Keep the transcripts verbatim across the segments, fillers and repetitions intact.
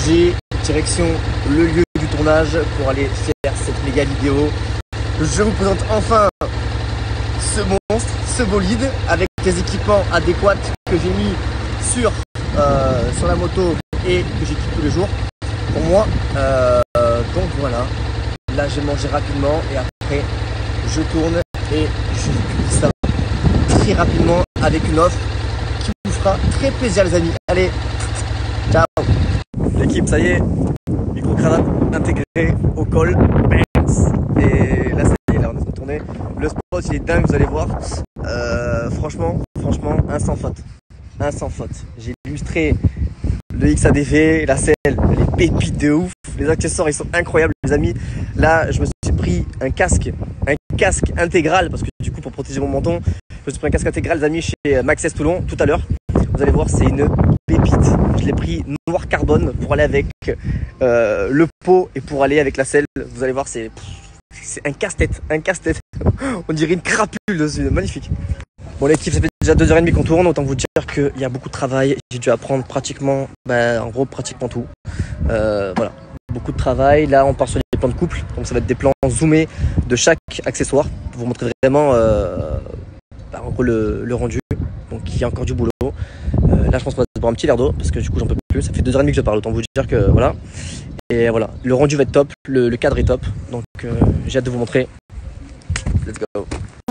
J, direction le lieu du tournage pour aller faire cette méga vidéo. Je vous présente enfin ce monstre, ce bolide avec les équipements adéquats que j'ai mis sur, euh, sur la moto et que j'équipe tous les jours pour moi. Euh, donc voilà, là j'ai mangé rapidement et après je tourne et je vous publie ça très rapidement avec une offre qui vous fera très plaisir les amis. Allez, ciao l'équipe, ça y est, micro-cravate intégrée au col. Et là ça y est, là on est en train de tourner. Le spot il est dingue, vous allez voir. Euh, franchement, franchement, un sans faute. Un sans faute. J'ai illustré le X A D V, la selle, les pépites de ouf. Les accessoires ils sont incroyables les amis. Là je me suis pris un casque, un casque intégral parce que du coup pour protéger mon menton, je me suis pris un casque intégral les amis chez Maxès Toulon tout à l'heure. Vous allez voir c'est une pépite. Je l'ai pris noir carbone pour aller avec euh, le pot et pour aller avec la selle. Vous allez voir c'est c'est un casse-tête, un casse-tête. On dirait une crapule dessus, magnifique. Bon l'équipe, ça fait déjà deux heures trente qu'on tourne, autant vous dire qu'il y a beaucoup de travail. J'ai dû apprendre pratiquement, bah, en gros pratiquement tout. Euh, voilà, beaucoup de travail. Là on part sur des plans de couple, donc ça va être des plans zoomés de chaque accessoire pour vous montrer vraiment euh, bah, en gros le, le rendu. Donc il y a encore du boulot. Euh, là je pense qu'on va se boire un petit verre d'eau parce que du coup j'en peux plus. Ça fait deux heures trente que je parle, autant vous dire que voilà. Et voilà, le rendu va être top, le, le cadre est top. Donc euh, j'ai hâte de vous montrer. Let's go.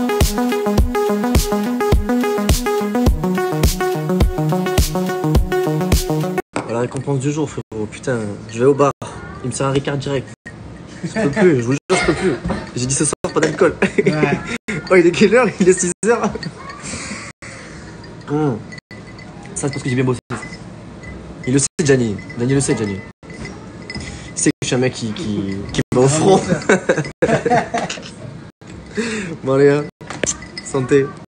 Voilà la récompense du jour frérot, putain, je vais au bar, il me sert un Ricard direct. Je peux plus, je vous jure je peux plus. J'ai dit ce soir pas d'alcool. Ouais. Oh il est quelle heure? Il est six heures. Mmh. Ça c'est parce que j'ai bien bossé. Il le sait Gianni, Gianni le sait Gianni. Il sait que je suis un mec qui, qui, qui va au front. Bon allez, hein. Santé.